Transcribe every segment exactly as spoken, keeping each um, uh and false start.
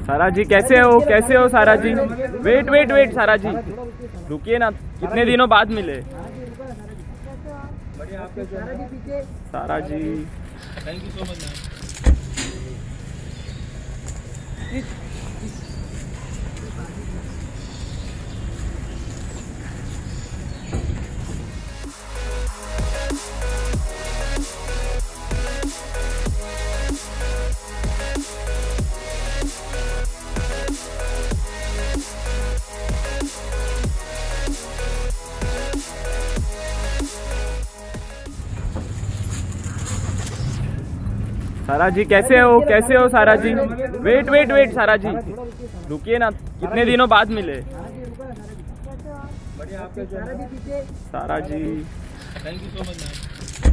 सारा जी कैसे हो, कैसे हो सारा जी? वेट वेट वेट सारा जी, रुकिए ना, कितने दिनों बाद मिले। Sara ji thank you so much. Sara ji कैसे हो, कैसे हो सारा जी? वेट वेट वेट सारा जी, रुकिए ना, कितने दिनों बाद मिले। Sara ji thank you so much.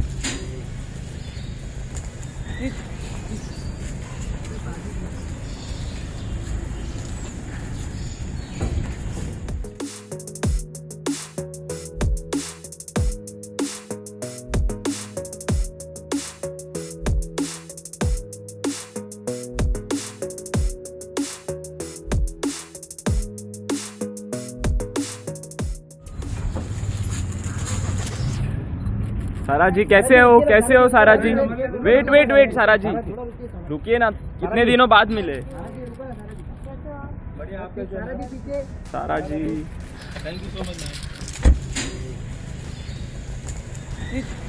Sara ji कैसे हो, कैसे हो सारा जी? वेट वेट वेट सारा जी, रुकिए ना, कितने दिनों बाद मिले। Sara ji thank you so much.